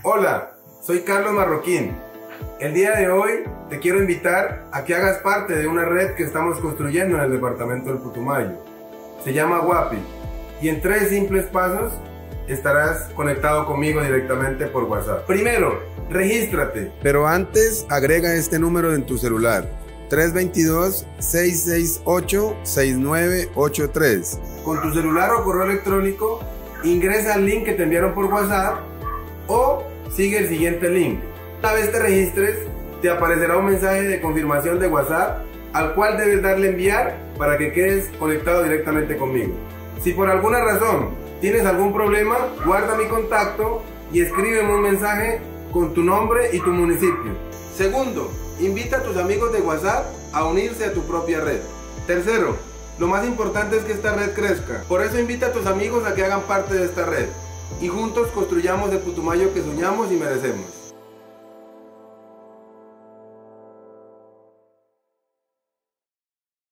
Hola, soy Carlos Marroquín. El día de hoy te quiero invitar a que hagas parte de una red que estamos construyendo en el departamento del Putumayo. Se llama Wapi y en 3 simples pasos estarás conectado conmigo directamente por WhatsApp. Primero, regístrate. Pero antes agrega este número en tu celular: 322-668-6983. Con tu celular o correo electrónico ingresa al link que te enviaron por WhatsApp o sigue el siguiente link. Una vez te registres, te aparecerá un mensaje de confirmación de WhatsApp al cual debes darle enviar para que quedes conectado directamente conmigo. Si por alguna razón tienes algún problema, guarda mi contacto y escríbeme un mensaje con tu nombre y tu municipio. Segundo, invita a tus amigos de WhatsApp a unirse a tu propia red. Tercero, lo más importante es que esta red crezca. Por eso invita a tus amigos a que hagan parte de esta red y juntos construyamos el Putumayo que soñamos y merecemos.